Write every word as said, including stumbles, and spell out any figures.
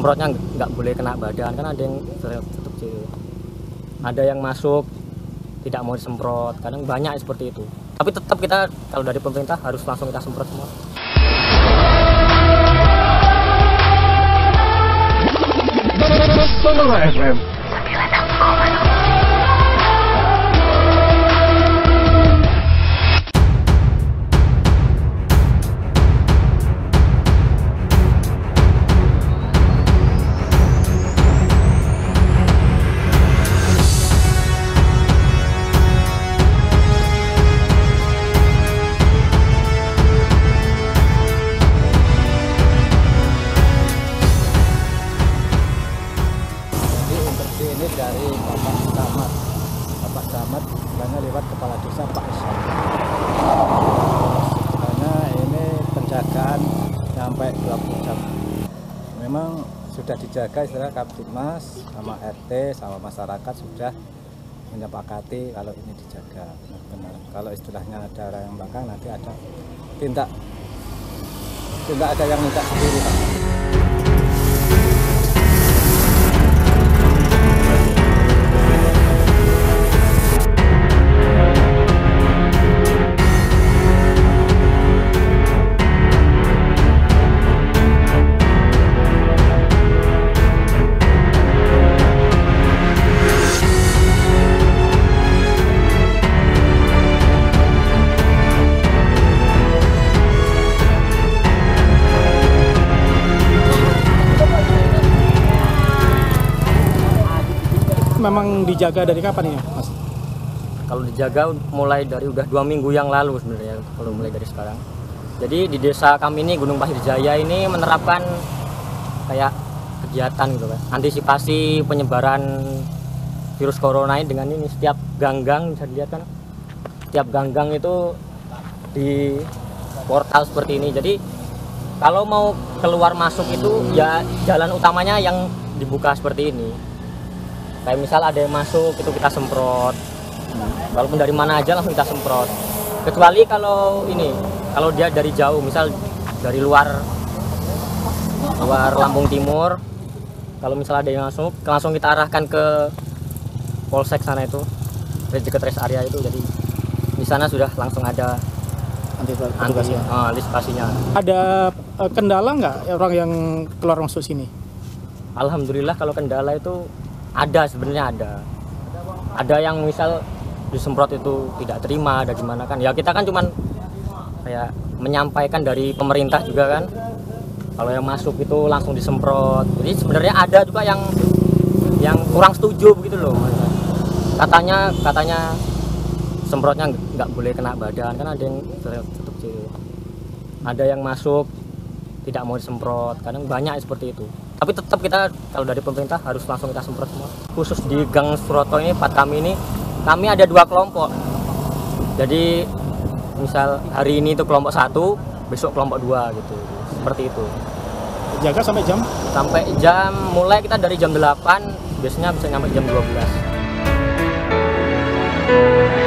disemprotnya nggak boleh kena badan, kan ada yang tutup ciri. Ada yang masuk tidak mau disemprot, kadang banyak seperti itu. Tapi tetap kita kalau dari pemerintah harus langsung kita semprot semua. Sonora F M. Ini dari Bapak Camat, Bapak Camat istilahnya lewat Kepala Desa Pak Isyam. Karena ini penjagaan sampai dua puluh jam. Memang sudah dijaga istilah Kaptibmas sama R T sama masyarakat sudah menyepakati kalau ini dijaga benar-benar. Kalau istilahnya ada orang yang belakang nanti ada tindak tindak ada yang minta sendiri, Pak. Memang dijaga dari kapan ya, Mas? Kalau dijaga mulai dari udah dua minggu yang lalu sebenarnya, kalau mulai dari sekarang. Jadi di desa kami ini Gunung Pasir Jaya ini menerapkan kayak kegiatan gitu kan, antisipasi penyebaran virus corona ini dengan ini setiap ganggang bisa dilihat kan, setiap ganggang itu di portal seperti ini. Jadi kalau mau keluar masuk itu ya jalan utamanya yang dibuka seperti ini. Kayak misal ada yang masuk itu kita semprot, walaupun dari mana aja langsung kita semprot. Kecuali kalau ini, kalau dia dari jauh, misal dari luar luar Lampung Timur, kalau misal ada yang masuk, langsung kita arahkan ke polsek sana itu, dari dekat rest area itu. Jadi di sana sudah langsung ada Antisipasinya. uh, antisipasinya. Ada uh, kendala nggak orang yang keluar masuk sini? Alhamdulillah kalau kendala itu ada, sebenarnya ada. Ada yang misal disemprot itu tidak terima, ada gimana kan? Ya kita kan cuman kayak menyampaikan dari pemerintah juga kan. Kalau yang masuk itu langsung disemprot. Jadi sebenarnya ada juga yang yang kurang setuju begitu loh. Katanya katanya semprotnya nggak boleh kena badan, kan ada yang tutup ciri. Ada yang masuk tidak mau disemprot, kadang banyak seperti itu. Tapi tetap kita kalau dari pemerintah harus langsung kita semprot semua. Khusus di Gang Suroto ini, Pat kami ini, kami ada dua kelompok. Jadi misal hari ini itu kelompok satu, besok kelompok dua gitu. Seperti itu. Jaga sampai jam? Sampai jam, mulai kita dari jam delapan, biasanya bisa sampai jam dua belas.